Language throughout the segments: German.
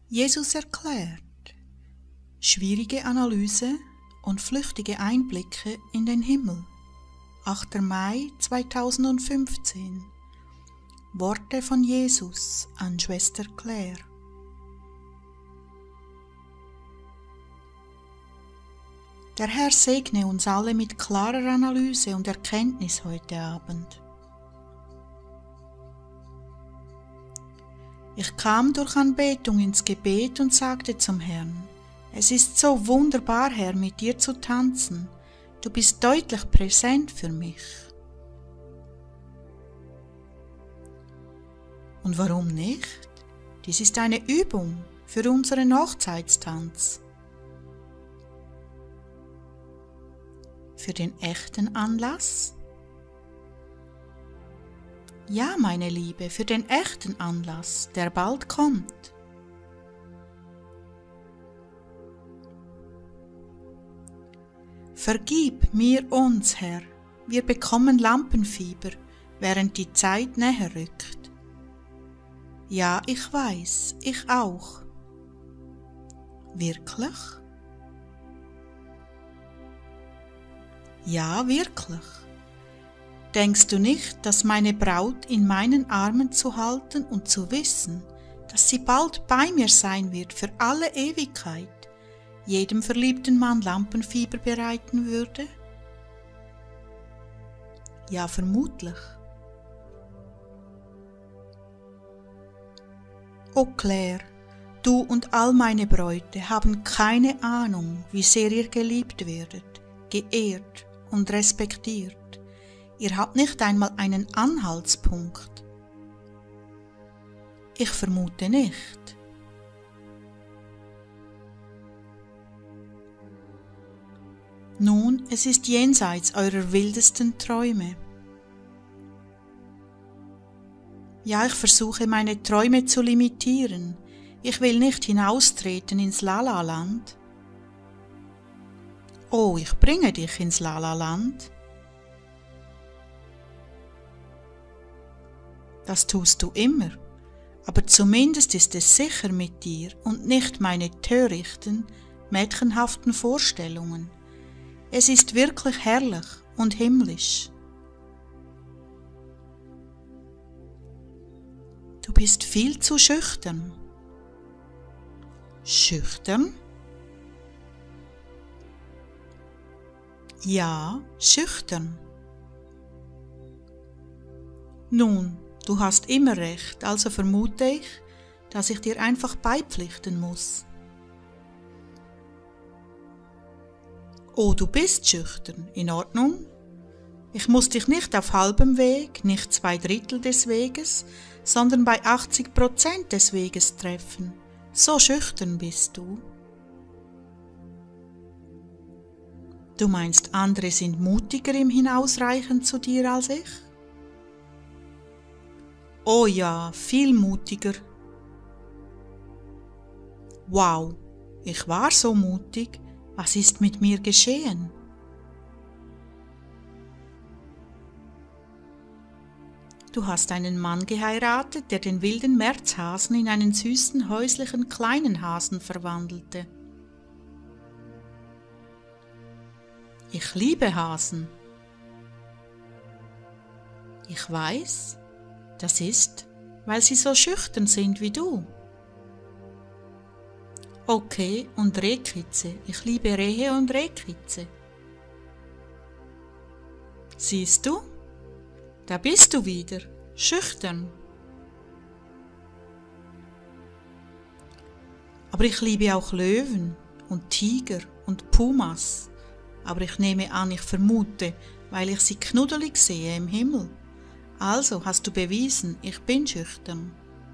Jesus erklärt. Schwierige Analyse und flüchtige Einblicke in den Himmel. 8. Mai 2015. Worte von Jesus an Schwester Claire. Der Herr segne uns alle mit klarer Analyse und Erkenntnis heute Abend. Ich kam durch Anbetung ins Gebet und sagte zum Herrn: Es ist so wunderbar, Herr, mit dir zu tanzen. Du bist deutlich präsent für mich. Und warum nicht? Dies ist eine Übung für unseren Hochzeitstanz. Für den echten Anlass? Ja, meine Liebe, für den echten Anlass, der bald kommt. Vergib mir uns, Herr, wir bekommen Lampenfieber, während die Zeit näher rückt. Ja, ich weiß, ich auch. Wirklich? Ja, wirklich. Denkst du nicht, dass meine Braut in meinen Armen zu halten und zu wissen, dass sie bald bei mir sein wird für alle Ewigkeit, jedem verliebten Mann Lampenfieber bereiten würde? Ja, vermutlich. O Claire, du und all meine Bräute haben keine Ahnung, wie sehr ihr geliebt werdet, geehrt und respektiert. Ihr habt nicht einmal einen Anhaltspunkt. Ich vermute nicht. Nun, es ist jenseits eurer wildesten Träume. Ja, ich versuche meine Träume zu limitieren. Ich will nicht hinaustreten ins La-La-Land. Oh, ich bringe dich ins La-La-Land. Das tust du immer, aber zumindest ist es sicher mit dir und nicht meine törichten, mädchenhaften Vorstellungen. Es ist wirklich herrlich und himmlisch. Du bist viel zu schüchtern. Schüchtern? Ja, schüchtern. Nun, du hast immer recht, also vermute ich, dass ich dir einfach beipflichten muss. Oh, du bist schüchtern, in Ordnung. Ich muss dich nicht auf halbem Weg, nicht 2/3 des Weges, sondern bei 80% des Weges treffen. So schüchtern bist du. Du meinst, andere sind mutiger im Hinausreichen zu dir als ich? Oh ja, viel mutiger. Wow, ich war so mutig. Was ist mit mir geschehen? Du hast einen Mann geheiratet, der den wilden Märzhasen in einen süßen, häuslichen, kleinen Hasen verwandelte. Ich liebe Hasen. Ich weiß, das ist, weil sie so schüchtern sind wie du. Okay, und Rehkitze. Ich liebe Rehe und Rehkitze. Siehst du? Da bist du wieder, schüchtern. Aber ich liebe auch Löwen und Tiger und Pumas. Aber ich nehme an, ich vermute, weil ich sie knuddelig sehe im Himmel. Also hast du bewiesen, ich bin schüchtern.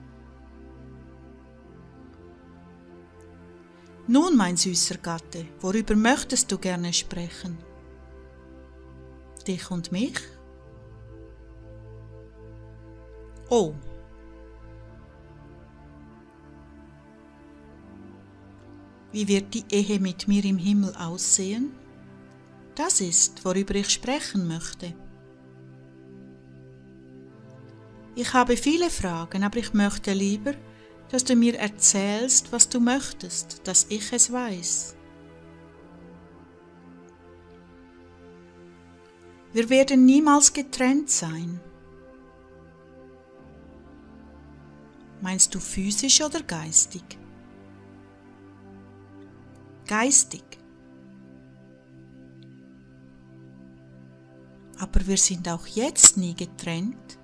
Nun, mein süßer Gatte, worüber möchtest du gerne sprechen? Dich und mich? Oh. Wie wird die Ehe mit mir im Himmel aussehen? Das ist, worüber ich sprechen möchte. Ich habe viele Fragen, aber ich möchte lieber, dass du mir erzählst, was du möchtest, dass ich es weiß. Wir werden niemals getrennt sein. Meinst du physisch oder geistig? Geistig. Aber wir sind auch jetzt nie getrennt.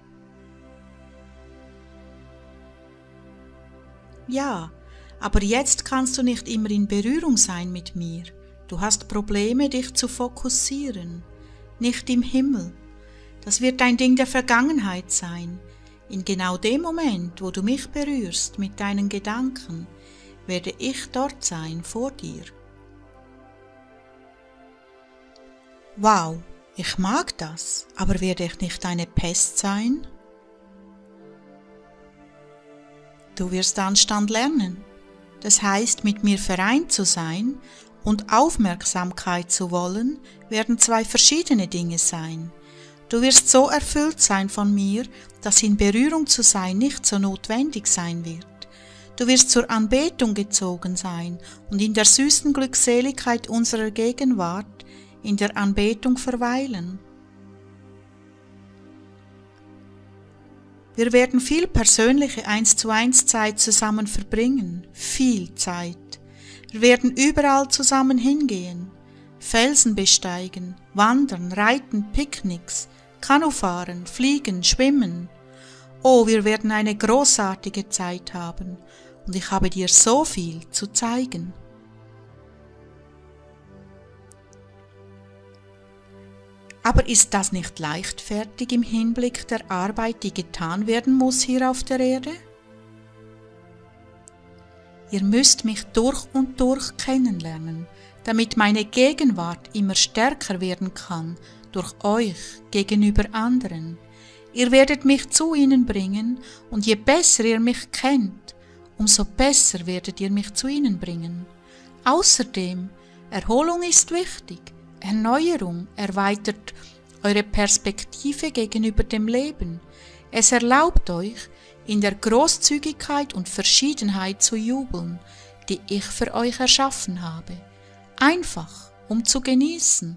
Ja, aber jetzt kannst du nicht immer in Berührung sein mit mir. Du hast Probleme, dich zu fokussieren. Nicht im Himmel. Das wird ein Ding der Vergangenheit sein. In genau dem Moment, wo du mich berührst mit deinen Gedanken, werde ich dort sein vor dir. Wow, ich mag das, aber werde ich nicht eine Pest sein? Du wirst Anstand lernen. Das heißt, mit mir vereint zu sein und Aufmerksamkeit zu wollen, werden zwei verschiedene Dinge sein. Du wirst so erfüllt sein von mir, dass in Berührung zu sein nicht so notwendig sein wird. Du wirst zur Anbetung gezogen sein und in der süßen Glückseligkeit unserer Gegenwart in der Anbetung verweilen. Wir werden viel persönliche 1:1 Zeit zusammen verbringen, viel Zeit. Wir werden überall zusammen hingehen, Felsen besteigen, wandern, reiten, Picknicks, Kanufahren, fliegen, schwimmen. Oh, wir werden eine großartige Zeit haben und ich habe dir so viel zu zeigen. Aber ist das nicht leichtfertig im Hinblick der Arbeit, die getan werden muss hier auf der Erde? Ihr müsst mich durch und durch kennenlernen, damit meine Gegenwart immer stärker werden kann durch euch gegenüber anderen. Ihr werdet mich zu ihnen bringen und je besser ihr mich kennt, umso besser werdet ihr mich zu ihnen bringen. Außerdem, Erholung ist wichtig. Erneuerung erweitert eure Perspektive gegenüber dem Leben. Es erlaubt euch, in der Großzügigkeit und Verschiedenheit zu jubeln, die ich für euch erschaffen habe. Einfach, um zu genießen.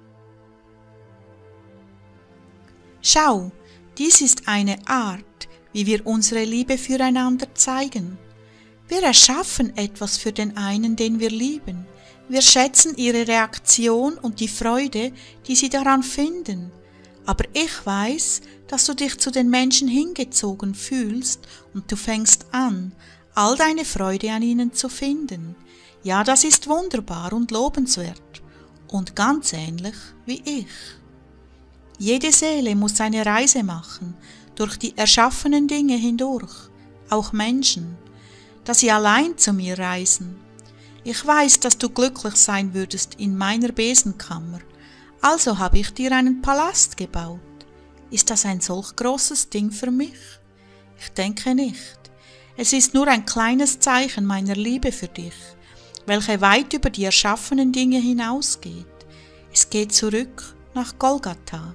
Schau, dies ist eine Art, wie wir unsere Liebe füreinander zeigen. Wir erschaffen etwas für den einen, den wir lieben. Wir schätzen ihre Reaktion und die Freude, die sie daran finden. Aber ich weiß, dass du dich zu den Menschen hingezogen fühlst und du fängst an, all deine Freude an ihnen zu finden. Ja, das ist wunderbar und lobenswert und ganz ähnlich wie ich. Jede Seele muss eine Reise machen, durch die erschaffenen Dinge hindurch, auch Menschen, dass sie allein zu mir reisen. Ich weiß, dass du glücklich sein würdest in meiner Besenkammer, also habe ich dir einen Palast gebaut. Ist das ein solch großes Ding für mich? Ich denke nicht. Es ist nur ein kleines Zeichen meiner Liebe für dich, welche weit über die erschaffenen Dinge hinausgeht. Es geht zurück nach Golgatha.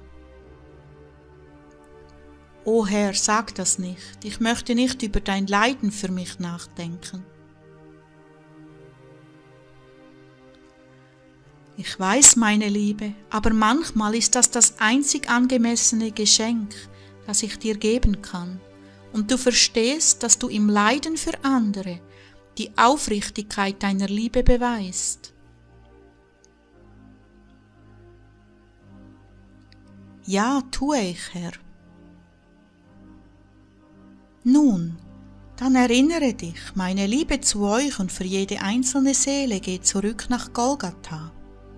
O Herr, sag das nicht. Ich möchte nicht über dein Leiden für mich nachdenken. Ich weiß, meine Liebe, aber manchmal ist das einzig angemessene Geschenk, das ich dir geben kann. Und du verstehst, dass du im Leiden für andere die Aufrichtigkeit deiner Liebe beweist. Ja, tue ich, Herr. Nun, dann erinnere dich, meine Liebe zu euch und für jede einzelne Seele geht zurück nach Golgatha.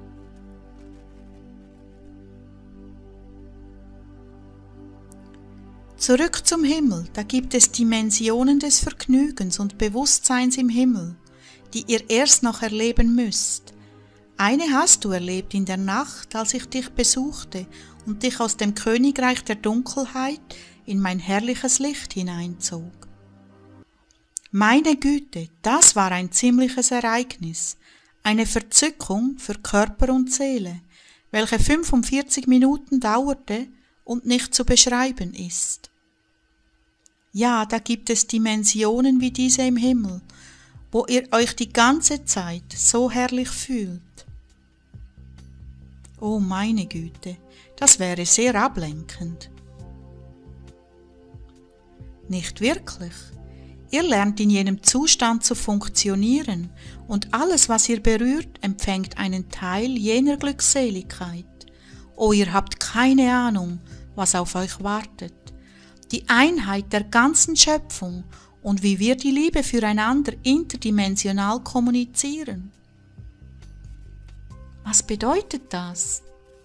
Zurück zum Himmel, da gibt es Dimensionen des Vergnügens und Bewusstseins im Himmel, die ihr erst noch erleben müsst. Eine hast du erlebt in der Nacht, als ich dich besuchte und dich aus dem Königreich der Dunkelheit in mein herrliches Licht hineinzog. Meine Güte, das war ein ziemliches Ereignis, eine Verzückung für Körper und Seele, welche 45 Minuten dauerte und nicht zu beschreiben ist. Ja, da gibt es Dimensionen wie diese im Himmel, wo ihr euch die ganze Zeit so herrlich fühlt. Oh meine Güte, das wäre sehr ablenkend. Nicht wirklich. Ihr lernt in jenem Zustand zu funktionieren und alles, was ihr berührt, empfängt einen Teil jener Glückseligkeit. Oh, ihr habt keine Ahnung, was auf euch wartet. Die Einheit der ganzen Schöpfung und wie wir die Liebe füreinander interdimensional kommunizieren. Was bedeutet das?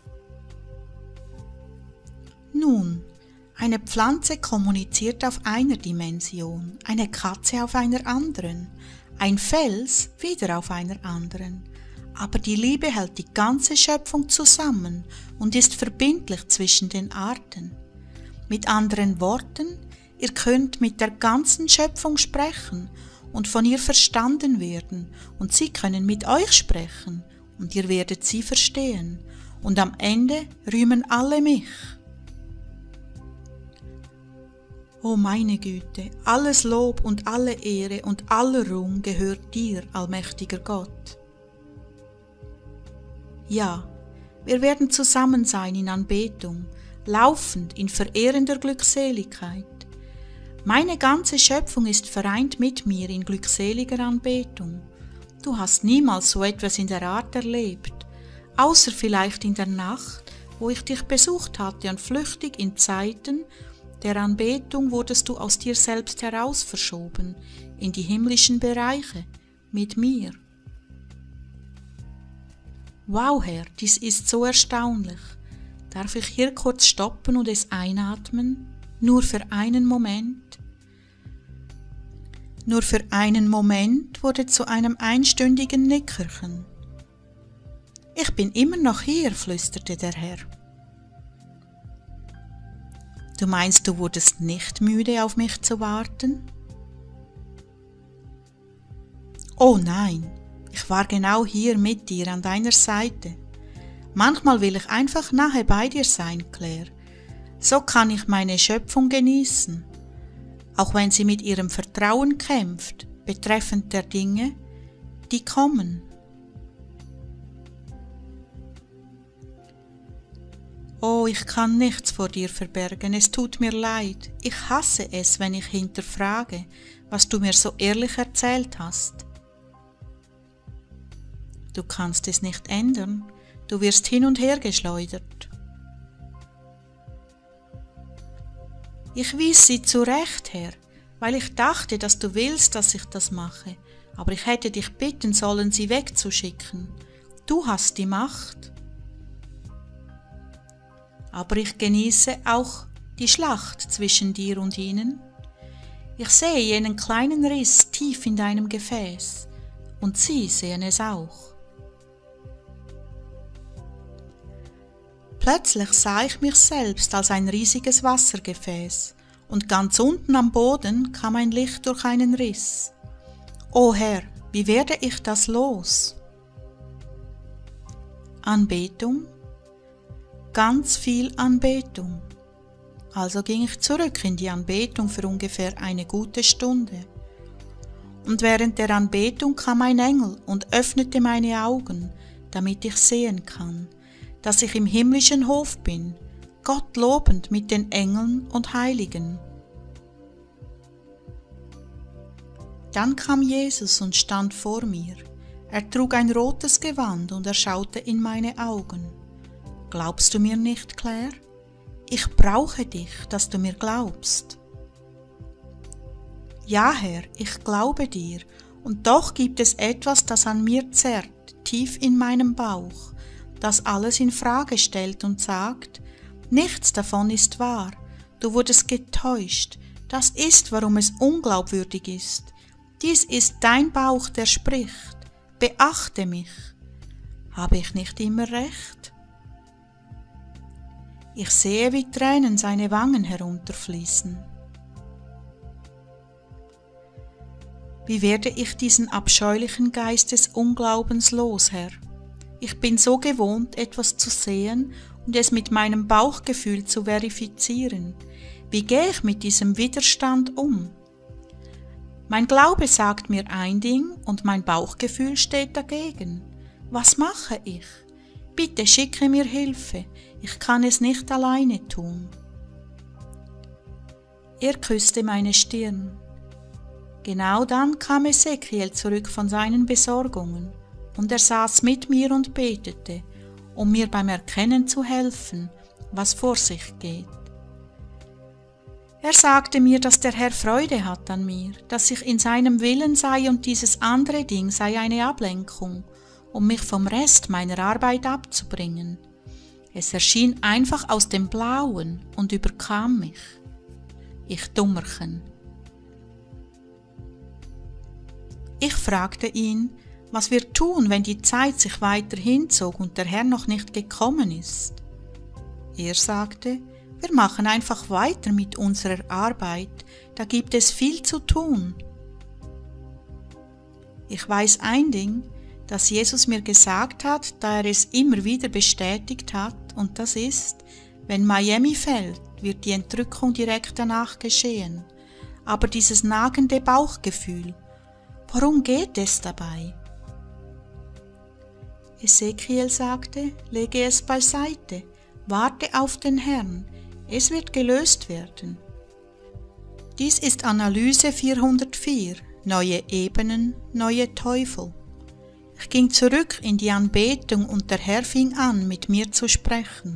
Nun, eine Pflanze kommuniziert auf einer Dimension, eine Katze auf einer anderen, ein Fels wieder auf einer anderen. Aber die Liebe hält die ganze Schöpfung zusammen und ist verbindlich zwischen den Arten. Mit anderen Worten, ihr könnt mit der ganzen Schöpfung sprechen und von ihr verstanden werden, und sie können mit euch sprechen und ihr werdet sie verstehen, und am Ende rühmen alle mich. Oh meine Güte, alles Lob und alle Ehre und aller Ruhm gehört dir, allmächtiger Gott. Ja, wir werden zusammen sein in Anbetung, laufend in verehrender Glückseligkeit. Meine ganze Schöpfung ist vereint mit mir in glückseliger Anbetung. Du hast niemals so etwas in der Art erlebt, außer vielleicht in der Nacht, wo ich dich besucht hatte und flüchtig in Zeiten der Anbetung wurdest du aus dir selbst heraus verschoben, in die himmlischen Bereiche, mit mir. Wow, Herr, dies ist so erstaunlich. Darf ich hier kurz stoppen und es einatmen? Nur für einen Moment? Nur für einen Moment wurde zu einem einstündigen Nickerchen. Ich bin immer noch hier, flüsterte der Herr. Du meinst, du wurdest nicht müde, auf mich zu warten? Oh nein, ich war genau hier mit dir an deiner Seite. Manchmal will ich einfach nahe bei dir sein, Claire. So kann ich meine Schöpfung genießen, auch wenn sie mit ihrem Vertrauen kämpft, betreffend der Dinge, die kommen. Oh, ich kann nichts vor dir verbergen, es tut mir leid. Ich hasse es, wenn ich hinterfrage, was du mir so ehrlich erzählt hast. Du kannst es nicht ändern, du wirst hin und her geschleudert. Ich wies sie zurecht, Herr, weil ich dachte, dass du willst, dass ich das mache, aber ich hätte dich bitten sollen, sie wegzuschicken. Du hast die Macht. Aber ich genieße auch die Schlacht zwischen dir und ihnen. Ich sehe jenen kleinen Riss tief in deinem Gefäß, und sie sehen es auch. Plötzlich sah ich mich selbst als ein riesiges Wassergefäß, und ganz unten am Boden kam ein Licht durch einen Riss. O Herr, wie werde ich das los? Anbetung? Ganz viel Anbetung. Also ging ich zurück in die Anbetung für ungefähr eine gute Stunde. Und während der Anbetung kam ein Engel und öffnete meine Augen, damit ich sehen kann, dass ich im himmlischen Hof bin, Gott lobend mit den Engeln und Heiligen. Dann kam Jesus und stand vor mir. Er trug ein rotes Gewand und er schaute in meine Augen. Glaubst du mir nicht, Claire? Ich brauche dich, dass du mir glaubst. Ja, Herr, ich glaube dir, und doch gibt es etwas, das an mir zerrt, tief in meinem Bauch, das alles in Frage stellt und sagt, nichts davon ist wahr, du wurdest getäuscht, das ist, warum es unglaubwürdig ist. Dies ist dein Bauch, der spricht, beachte mich. Habe ich nicht immer recht? Ich sehe, wie Tränen seine Wangen herunterfließen. Wie werde ich diesen abscheulichen Geist des Unglaubens los, Herr? Ich bin so gewohnt, etwas zu sehen und es mit meinem Bauchgefühl zu verifizieren. Wie gehe ich mit diesem Widerstand um? Mein Glaube sagt mir ein Ding und mein Bauchgefühl steht dagegen. Was mache ich? Bitte schicke mir Hilfe, ich kann es nicht alleine tun. Er küsste meine Stirn. Genau dann kam Ezekiel zurück von seinen Besorgungen, und er saß mit mir und betete, um mir beim Erkennen zu helfen, was vor sich geht. Er sagte mir, dass der Herr Freude hat an mir, dass ich in seinem Willen sei und dieses andere Ding sei eine Ablenkung, um mich vom Rest meiner Arbeit abzubringen. Es erschien einfach aus dem Blauen und überkam mich. Ich Dummerchen. Ich fragte ihn, was wir tun, wenn die Zeit sich weiter hinzog und der Herr noch nicht gekommen ist. Er sagte, wir machen einfach weiter mit unserer Arbeit, da gibt es viel zu tun. Ich weiß ein Ding, das Jesus mir gesagt hat, da er es immer wieder bestätigt hat, und das ist, wenn Miami fällt, wird die Entrückung direkt danach geschehen. Aber dieses nagende Bauchgefühl, worum geht es dabei? Ezekiel sagte, lege es beiseite, warte auf den Herrn, es wird gelöst werden. Dies ist Analyse 404, neue Ebenen, neue Teufel. Ich ging zurück in die Anbetung und der Herr fing an, mit mir zu sprechen.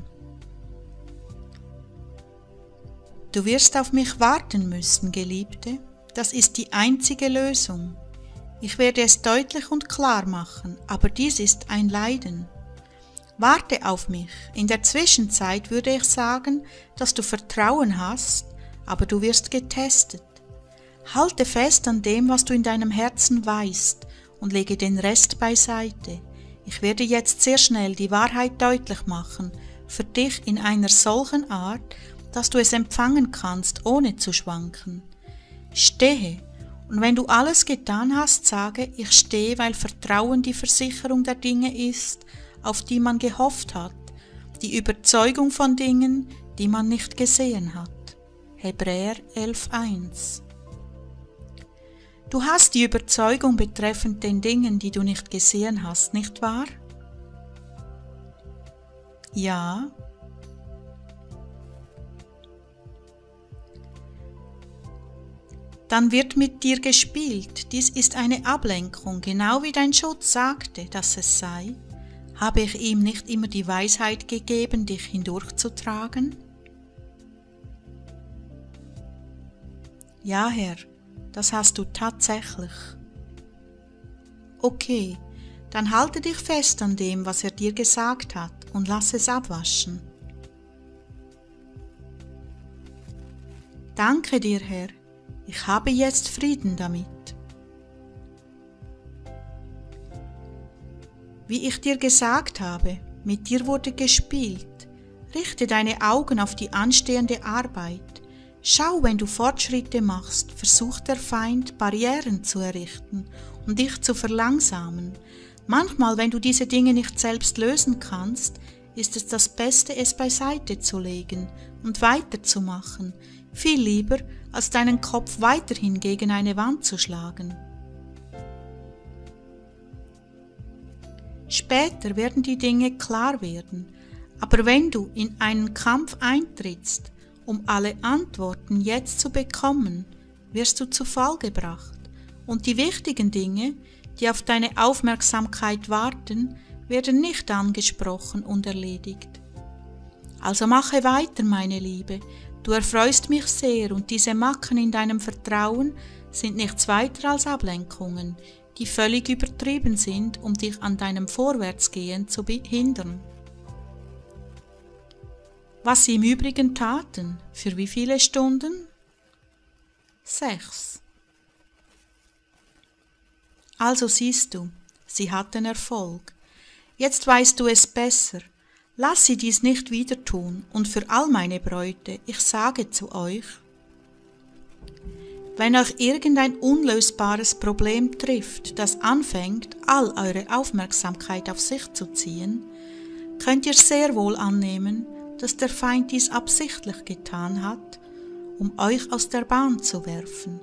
Du wirst auf mich warten müssen, Geliebte, das ist die einzige Lösung. Ich werde es deutlich und klar machen, aber dies ist ein Leiden. Warte auf mich. In der Zwischenzeit würde ich sagen, dass du Vertrauen hast, aber du wirst getestet. Halte fest an dem, was du in deinem Herzen weißt, und lege den Rest beiseite. Ich werde jetzt sehr schnell die Wahrheit deutlich machen, für dich in einer solchen Art, dass du es empfangen kannst, ohne zu schwanken. Stehe. Und wenn du alles getan hast, sage, ich stehe, weil Vertrauen die Versicherung der Dinge ist, auf die man gehofft hat, die Überzeugung von Dingen, die man nicht gesehen hat. Hebräer 11,1. Du hast die Überzeugung betreffend den Dingen, die du nicht gesehen hast, nicht wahr? Ja. Dann wird mit dir gespielt, dies ist eine Ablenkung, genau wie dein Schutz sagte, dass es sei. Habe ich ihm nicht immer die Weisheit gegeben, dich hindurchzutragen? Ja, Herr, das hast du tatsächlich. Okay, dann halte dich fest an dem, was er dir gesagt hat, und lass es abwaschen. Danke dir, Herr. Ich habe jetzt Frieden damit. Wie ich dir gesagt habe, mit dir wurde gespielt. Richte deine Augen auf die anstehende Arbeit. Schau, wenn du Fortschritte machst, versucht der Feind, Barrieren zu errichten und dich zu verlangsamen. Manchmal, wenn du diese Dinge nicht selbst lösen kannst, ist es das Beste, es beiseite zu legen und weiterzumachen, viel lieber, als deinen Kopf weiterhin gegen eine Wand zu schlagen. Später werden die Dinge klar werden, aber wenn du in einen Kampf eintrittst, um alle Antworten jetzt zu bekommen, wirst du zu Fall gebracht und die wichtigen Dinge, die auf deine Aufmerksamkeit warten, werden nicht angesprochen und erledigt. Also mache weiter, meine Liebe, du erfreust mich sehr und diese Macken in deinem Vertrauen sind nichts weiter als Ablenkungen, die völlig übertrieben sind, um dich an deinem Vorwärtsgehen zu behindern. Was sie im Übrigen taten, für wie viele Stunden? 6. Also siehst du, sie hatten Erfolg. Jetzt weißt du es besser. Lass sie dies nicht wieder tun, und für all meine Bräute, ich sage zu euch, wenn euch irgendein unlösbares Problem trifft, das anfängt, all eure Aufmerksamkeit auf sich zu ziehen, könnt ihr sehr wohl annehmen, dass der Feind dies absichtlich getan hat, um euch aus der Bahn zu werfen.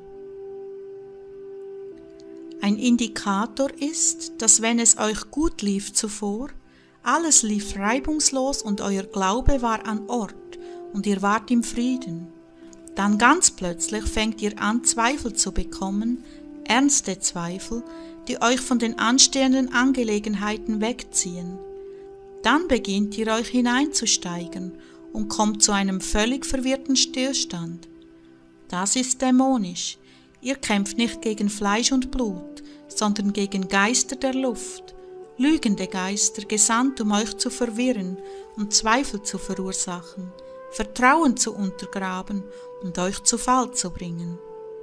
Ein Indikator ist, dass wenn es euch gut lief zuvor, alles lief reibungslos und euer Glaube war an Ort und ihr wart im Frieden, dann ganz plötzlich fängt ihr an, Zweifel zu bekommen, ernste Zweifel, die euch von den anstehenden Angelegenheiten wegziehen. Dann beginnt ihr euch hineinzusteigern und kommt zu einem völlig verwirrten Stillstand. Das ist dämonisch. Ihr kämpft nicht gegen Fleisch und Blut, sondern gegen Geister der Luft, lügende Geister, gesandt, um euch zu verwirren und Zweifel zu verursachen, Vertrauen zu untergraben und euch zu Fall zu bringen.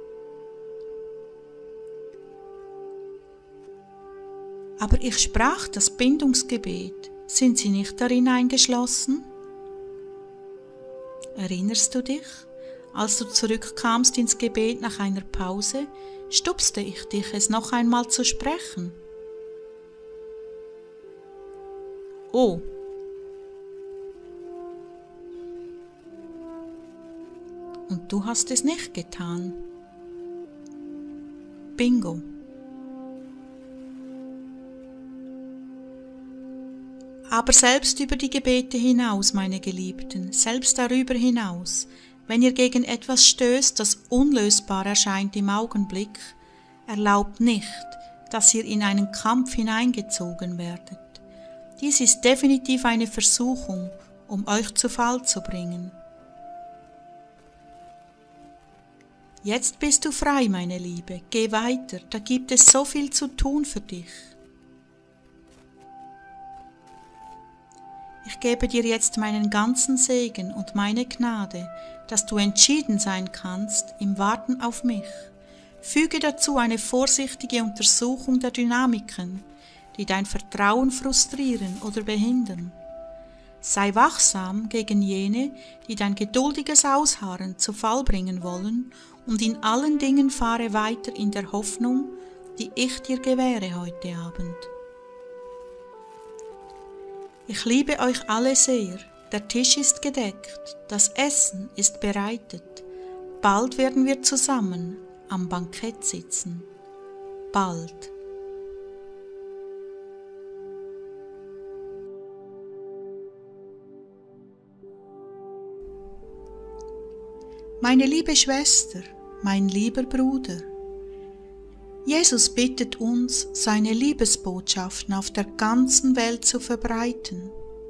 Aber ich sprach das Bindungsgebet. Sind Sie nicht darin eingeschlossen? Erinnerst du dich? Als du zurückkamst ins Gebet nach einer Pause, stupste ich dich, es noch einmal zu sprechen. Oh. Und du hast es nicht getan. Bingo. Aber selbst über die Gebete hinaus, meine Geliebten, selbst darüber hinaus, wenn ihr gegen etwas stößt, das unlösbar erscheint im Augenblick, erlaubt nicht, dass ihr in einen Kampf hineingezogen werdet. Dies ist definitiv eine Versuchung, um euch zu Fall zu bringen. Jetzt bist du frei, meine Liebe, geh weiter, da gibt es so viel zu tun für dich. Ich gebe dir jetzt meinen ganzen Segen und meine Gnade, dass du entschieden sein kannst im Warten auf mich. Füge dazu eine vorsichtige Untersuchung der Dynamiken, die dein Vertrauen frustrieren oder behindern. Sei wachsam gegen jene, die dein geduldiges Ausharren zu Fall bringen wollen, und in allen Dingen fahre weiter in der Hoffnung, die ich dir gewähre heute Abend. Ich liebe euch alle sehr, der Tisch ist gedeckt, das Essen ist bereitet, bald werden wir zusammen am Bankett sitzen, bald. Meine liebe Schwester, mein lieber Bruder, Jesus bittet uns, seine Liebesbotschaften auf der ganzen Welt zu verbreiten.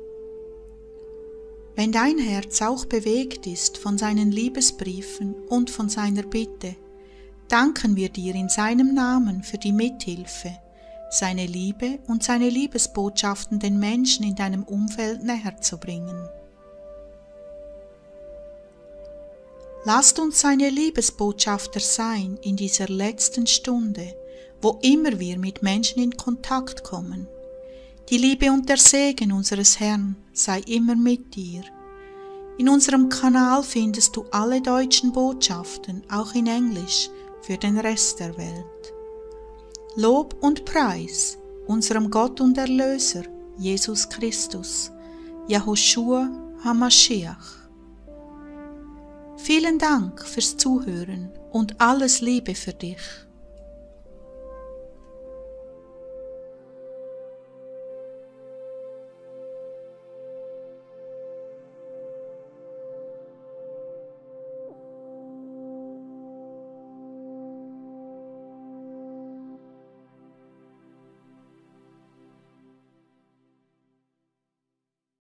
Wenn dein Herz auch bewegt ist von seinen Liebesbriefen und von seiner Bitte, danken wir dir in seinem Namen für die Mithilfe, seine Liebe und seine Liebesbotschaften den Menschen in deinem Umfeld näher zu bringen. Lasst uns seine Liebesbotschafter sein in dieser letzten Stunde, wo immer wir mit Menschen in Kontakt kommen. Die Liebe und der Segen unseres Herrn sei immer mit dir. In unserem Kanal findest du alle deutschen Botschaften, auch in Englisch, für den Rest der Welt. Lob und Preis unserem Gott und Erlöser, Jesus Christus, Yahushua HaMashiach. Vielen Dank fürs Zuhören und alles Liebe für dich.